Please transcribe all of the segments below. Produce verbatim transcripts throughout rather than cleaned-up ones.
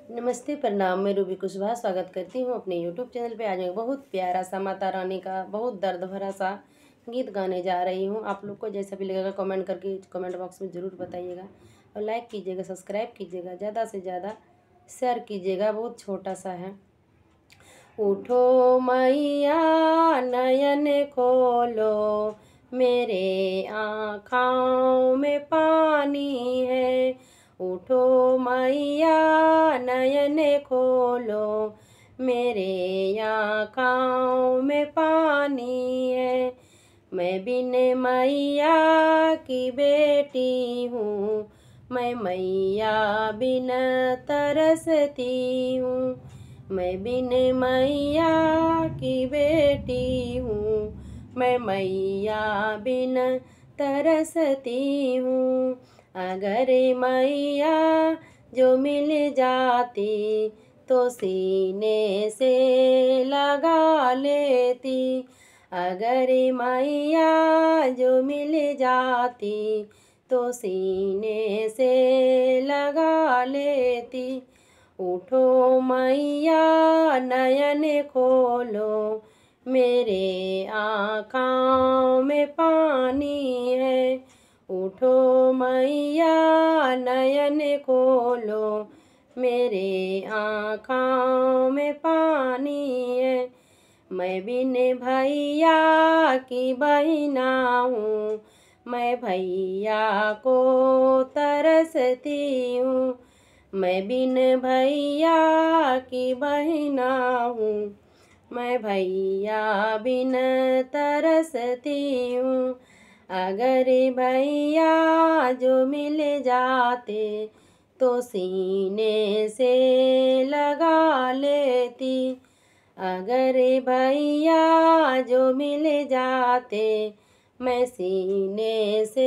नमस्ते, प्रणाम। मैं रूबी कुशवाहा स्वागत करती हूँ अपने यूट्यूब चैनल पे। आज मैं बहुत प्यारा सा माता रानी का बहुत दर्द भरा सा गीत गाने जा रही हूँ। आप लोग को जैसा भी लगेगा कमेंट करके कमेंट बॉक्स में ज़रूर बताइएगा और लाइक कीजिएगा, सब्सक्राइब कीजिएगा, ज़्यादा से ज़्यादा शेयर कीजिएगा। बहुत छोटा सा है। उठो मैया नयन खोलो, मेरे आँखों में पानी है। उठो मैया नयन खोलो, मेरे आँखों में पानी है। मैं बिन मैया की बेटी हूँ, मैं मैया बिन तरसती हूँ। मैं बिन मैया की बेटी हूँ, मैं मैया बिन तरसती हूँ। अगर मैया जो मिल जाती तो सीने से लगा लेती। अगर मैया जो मिल जाती तो सीने से लगा लेती। उठो मैया नयन खोलो, मेरे आँखों में पानी है। उठो मैया नयन खोलो, मेरे आँखों में पानी है। मैं बिन भैया की बहिना हूँ, मैं भैया को तरसती हूँ। मैं बिन भैया की बहिना हूँ, मैं भैया बिन तरसती हूँ। अगर भैया जो मिल जाते तो सीने से लगा लेती। अगर भैया जो मिल जाते मैं सीने से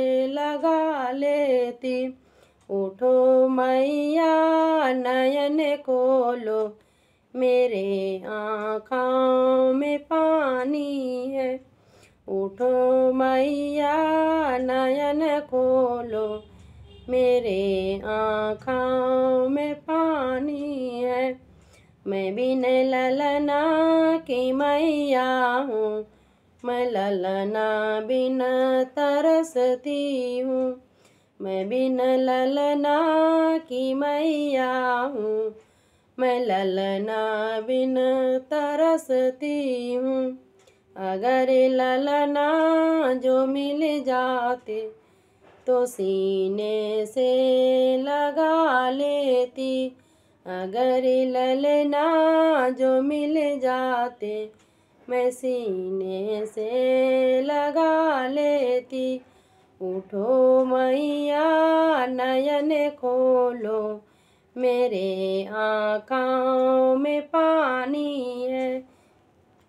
लगा लेती। उठो मैया नयन खोलो, मेरे आँखों में पानी है। उठो मैया नयन खोलो, मेरे आँखों में पानी है। मैं बिन ललना की मैया हूँ, मैं ललना बिन तरसती हूँ। मैं बिन ललना की मैया हूँ, मैं ललना बिन तरसती हूँ। अगर ललना जो मिल जाते तो सीने से लगा लेती। अगर ललना जो मिल जाते मैं सीने से लगा लेती। उठो मैया नयन खोलो, मेरे आँखों में पानी है।